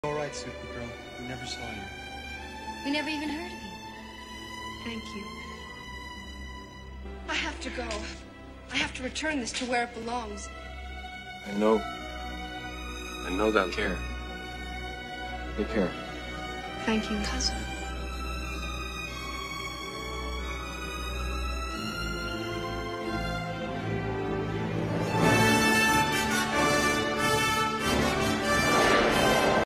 All right, Supergirl. We never saw you. We never even heard of you. Thank you. I have to go. I have to return this to where it belongs. I know that. Care. Take care. Thank you, cousin.